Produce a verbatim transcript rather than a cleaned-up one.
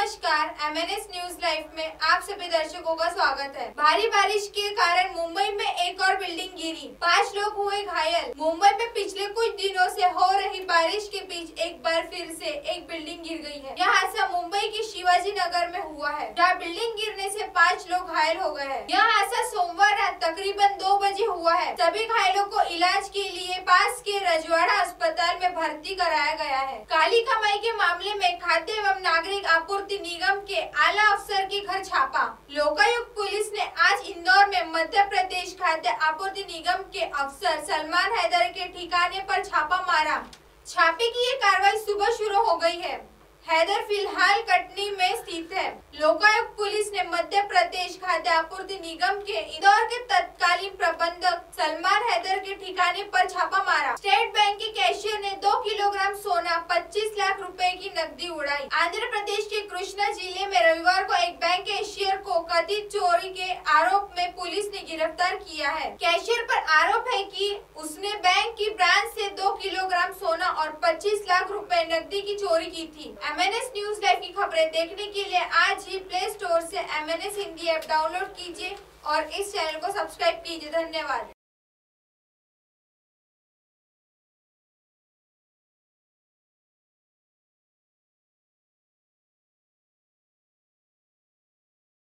नमस्कार, M N S news live में आप सभी दर्शकों का स्वागत है। भारी बारिश के कारण मुंबई में एक और बिल्डिंग गिरी, पाँच लोग हुए घायल। मुंबई में पिछले कुछ दिनों से हो रही बारिश के बीच एक बार फिर से एक बिल्डिंग गिर गई है। यह हादसा मुंबई के शिवाजी नगर में हुआ है, जहाँ बिल्डिंग गिरने से पाँच लोग घायल हो गए हैं। यह हादसा सोमवार रात तकरीबन दो बजे हुआ है। सभी घायलों को इलाज के लिए पास के रजवाड़ा अस्पताल में भर्ती कराया गया है। काली कमाई के मामले में खाद्य एवं नागरिक आपूर्ति निगम के आला अफसर के घर छापा। लोकायुक्त पुलिस ने आज इंदौर में मध्य प्रदेश खाद्य आपूर्ति निगम के अफसर सलमान हैदर के ठिकाने पर छापा मारा। छापे की ये कार्रवाई सुबह शुरू हो गई है। हैदर फिलहाल कटनी में स्थित है। लोकायुक्त पुलिस ने मध्य प्रदेश खाद्य आपूर्ति निगम के इंदौर के तत्कालीन प्रबंधक सलमान हैदर के ठिकाने पर छापा मारा। स्टेट बैंक के कैशियर ने दो किलोग्राम सोना, पच्चीस लाख रुपए की नकदी उड़ाई। आंध्र प्रदेश के कृष्णा जिले में रविवार को एक बैंक कैशियर को कथित चोरी के आरोप में पुलिस ने गिरफ्तार किया है। कैशियर पर आरोप है कि उसने बैंक की ब्रांच से दो किलोग्राम सोना और पच्चीस लाख रुपए नकदी की चोरी की थी। M N S news live की खबरें देखने के लिए आज ही प्ले स्टोर से M N S Hindi app download कीजिए और इस चैनल को सब्सक्राइब कीजिए। धन्यवाद।